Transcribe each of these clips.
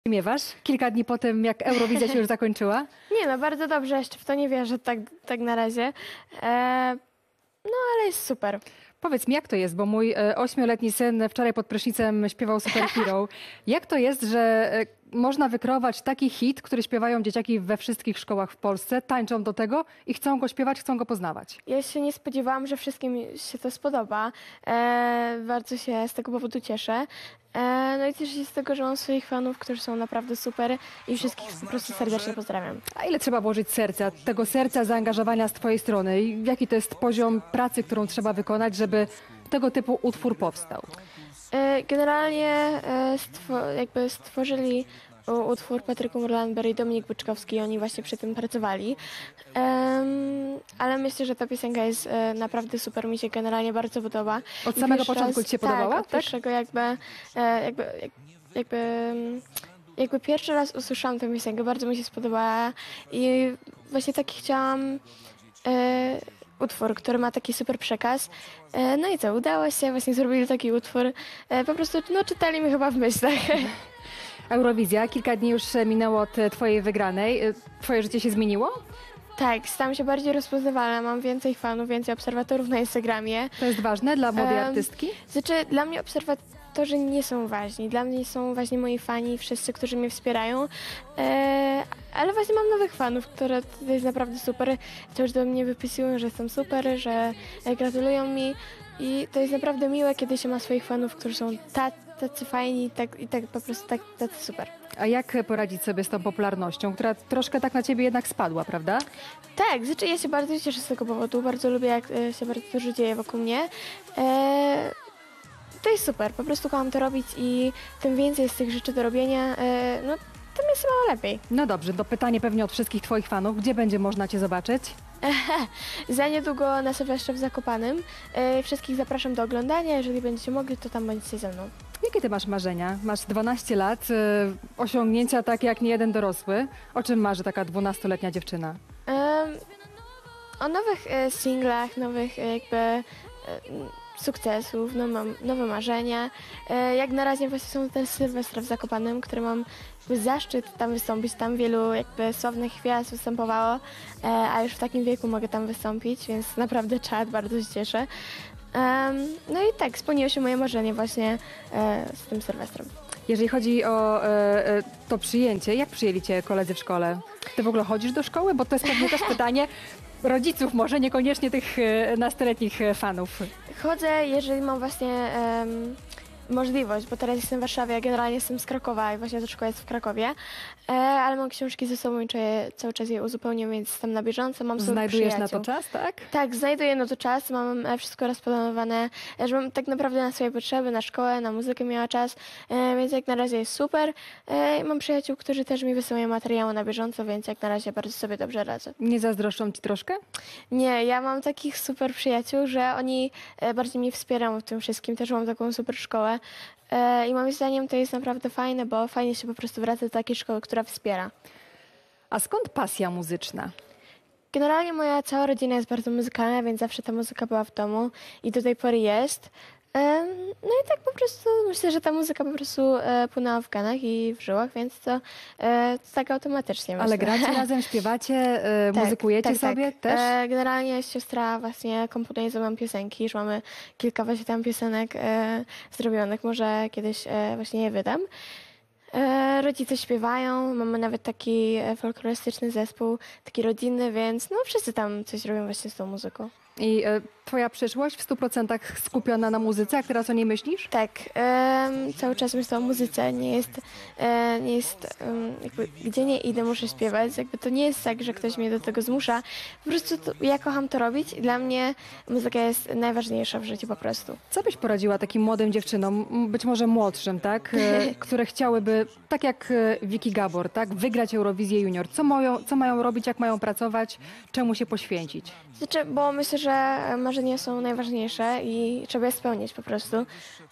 Miewasz? Kilka dni po tym, jak Eurowizja się już zakończyła? Nie no, bardzo dobrze, jeszcze w to nie wierzę tak na razie. No ale jest super. Powiedz mi, jak to jest, bo mój 8-letni syn wczoraj pod prysznicem śpiewał Super Hero. Jak to jest, że można wykreować taki hit, który śpiewają dzieciaki we wszystkich szkołach w Polsce, tańczą do tego i chcą go śpiewać, chcą go poznawać? Ja się nie spodziewałam, że wszystkim się to spodoba. Bardzo się z tego powodu cieszę. No i cieszę się z tego, że mam swoich fanów, którzy są naprawdę super i wszystkich po prostu serdecznie pozdrawiam. A ile trzeba włożyć serca, tego serca, zaangażowania z twojej strony? I jaki to jest poziom pracy, którą trzeba wykonać, żeby tego typu utwór powstał? Generalnie jakby stworzyli utwór Patryk Murlanber i Dominik Byczkowski, oni właśnie przy tym pracowali. Ale myślę, że ta piosenka jest naprawdę super, mi się generalnie bardzo podoba. Od I samego pierwszy początku raz, ci się podobała? Tak, od pierwszego jakby pierwszy raz usłyszałam tę piosenkę, bardzo mi się spodobała i właśnie taki chciałam utwór, który ma taki super przekaz. No i co, udało się, właśnie zrobili taki utwór. Po prostu no, czytali mi chyba w myślach. Eurowizja, kilka dni już minęło od twojej wygranej. Twoje życie się zmieniło? Tak, stałam się bardziej rozpoznawalna, mam więcej fanów, więcej obserwatorów na Instagramie. To jest ważne dla młodej artystki? Znaczy, dla mnie obserwatorzy nie są ważni. Dla mnie są ważni moi fani, wszyscy, którzy mnie wspierają. Ale właśnie mam nowych fanów, które to jest naprawdę super. Którzy do mnie wypisują, że są super, że gratulują mi. I to jest naprawdę miłe, kiedy się ma swoich fanów, którzy są tacy fajni i tak po prostu tacy super. A jak poradzić sobie z tą popularnością, która troszkę tak na ciebie jednak spadła, prawda? Tak, znaczy ja się bardzo cieszę z tego powodu. Bardzo lubię, jak się bardzo dużo dzieje wokół mnie. To jest super, po prostu kocham to robić i tym więcej jest tych rzeczy do robienia, no tym jest mało lepiej. No dobrze, to pytanie pewnie od wszystkich twoich fanów. Gdzie będzie można cię zobaczyć? Za niedługo na Sylwestrze w Zakopanem. Wszystkich zapraszam do oglądania, jeżeli będziecie mogli, to tam będziecie ze mną. Jakie ty masz marzenia? Masz 12 lat, osiągnięcia takie jak niejeden dorosły. O czym marzy taka 12-letnia dziewczyna? O nowych singlach, nowych jakby sukcesów, no mam nowe marzenia. Jak na razie właśnie są te Sylwestra w Zakopanem, które mam jakby zaszczyt tam wystąpić. Tam wielu jakby sławnych gwiazd występowało, a już w takim wieku mogę tam wystąpić, więc naprawdę czad, bardzo się cieszę. No i tak, spełniło się moje marzenie właśnie z tym Sylwestrem. Jeżeli chodzi o to przyjęcie, jak przyjęli cię koledzy w szkole? Ty w ogóle chodzisz do szkoły? Bo to jest pewnie też pytanie rodziców, może niekoniecznie tych nastoletnich fanów. Chodzę, jeżeli mam właśnie możliwość, bo teraz jestem w Warszawie, a generalnie jestem z Krakowa i właśnie ta szkoła jest w Krakowie, ale mam książki ze sobą i cały czas je uzupełniam, więc jestem na bieżąco, mam sobie Znajdujesz na przyjaciół. to czas, tak? Tak, znajduję na to czas, mam wszystko rozplanowane, żebym tak naprawdę na swoje potrzeby, na szkołę, na muzykę miała czas, więc jak na razie jest super. Mam przyjaciół, którzy też mi wysyłają materiały na bieżąco, więc jak na razie bardzo sobie dobrze radzę. Nie zazdroszczą ci troszkę? Nie, ja mam takich super przyjaciół, że oni bardziej mnie wspierają w tym wszystkim, też mam taką super szkołę i moim zdaniem to jest naprawdę fajne, bo fajnie się po prostu wraca do takiej szkoły, która wspiera. A skąd pasja muzyczna? Generalnie moja cała rodzina jest bardzo muzykalna, więc zawsze ta muzyka była w domu i do tej pory jest. No i tak po prostu myślę, że ta muzyka po prostu płynęła w genach i w żyłach, więc to tak automatycznie myślę. Ale gracie razem, śpiewacie, muzykujecie sobie też? Generalnie siostra właśnie komponuje ze mną piosenki, już mamy kilka właśnie tam piosenek zrobionych, może kiedyś właśnie je wydam. Rodzice śpiewają, mamy nawet taki folklorystyczny zespół, taki rodzinny, więc no wszyscy tam coś robią właśnie z tą muzyką. I twoja przyszłość w 100% skupiona na muzyce, jak teraz o niej myślisz? Tak, cały czas myślę o muzyce, nie jest jakby, gdzie nie idę, muszę śpiewać, jakby to nie jest tak, że ktoś mnie do tego zmusza, po prostu ja kocham to robić i dla mnie muzyka jest najważniejsza w życiu po prostu. Co byś poradziła takim młodym dziewczynom, być może młodszym, tak, które chciałyby, tak jak Vicky Gabor, tak, wygrać Eurowizję Junior? Co mają robić, jak mają pracować, czemu się poświęcić? Znaczy, bo myślę, że marzenia są najważniejsze i trzeba je spełnić po prostu,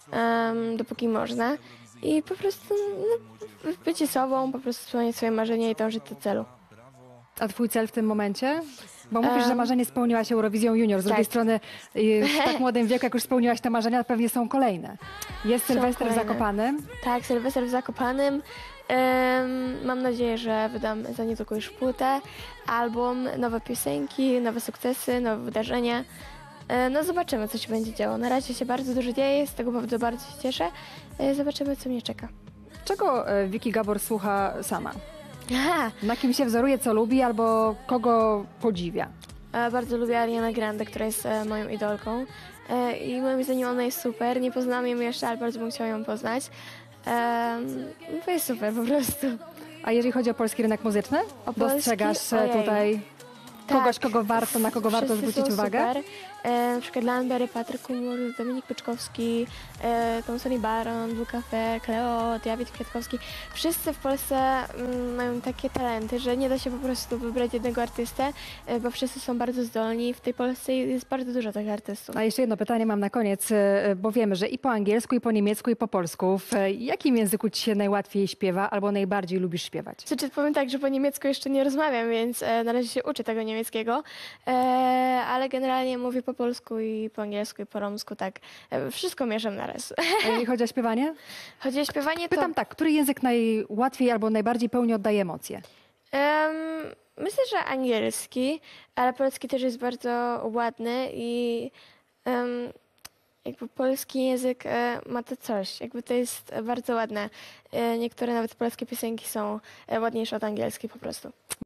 dopóki można. I po prostu no, bycie sobą, po prostu spełniać swoje marzenia i dążyć do celu. A twój cel w tym momencie? Bo mówisz, że marzenie spełniłaś Eurowizją Junior. Z drugiej strony w tak młodym wieku, jak już spełniłaś te marzenia, pewnie są kolejne. Jest Sylwester w kolejne. Zakopanem. Tak, Sylwester w Zakopanem. Mam nadzieję, że wydam za niedługo już płytę, album, nowe piosenki, nowe sukcesy, nowe wydarzenia. No zobaczymy, co się będzie działo. Na razie się bardzo dużo dzieje, z tego powodu bardzo się cieszę. Zobaczymy, co mnie czeka. Czego Vicky Gabor słucha sama? Aha, Na kim się wzoruje, co lubi albo kogo podziwia? bardzo lubię Arianę Grande, która jest moją idolką. I moim zdaniem ona jest super. Nie poznałam jej jeszcze, ale bardzo bym chciała ją poznać. Bo jest super po prostu. A jeżeli chodzi o polski rynek muzyczny? O Dostrzegasz polski? Ojej. tutaj kogoś, na kogo warto Wszyscy zwrócić są uwagę? Super. Na przykład Lanbery, Patryk Kumur, Dominik Pyczkowski, Tom Sonny Baron, Blue Cafe, Cleo, Dawid Kwiatkowski. Wszyscy w Polsce mają takie talenty, że nie da się po prostu wybrać jednego artystę, bo wszyscy są bardzo zdolni. W tej Polsce jest bardzo dużo takich artystów. A jeszcze jedno pytanie mam na koniec, bo wiemy, że i po angielsku, i po niemiecku, i po polsku. W jakim języku ci się najłatwiej śpiewa albo najbardziej lubisz śpiewać? Znaczy, powiem tak, że po niemiecku jeszcze nie rozmawiam, więc na razie się uczę tego niemieckiego, ale generalnie mówię po polsku i po angielsku i po romsku, tak. Wszystko mieszam naraz. A jeżeli chodzi o śpiewanie? Chodzi o śpiewanie, to Pytam tak, który język najłatwiej albo najbardziej pełni oddaje emocje? myślę, że angielski, ale polski też jest bardzo ładny i jakby polski język ma to coś, jakby to jest bardzo ładne. Niektóre nawet polskie piosenki są ładniejsze od angielskiej po prostu.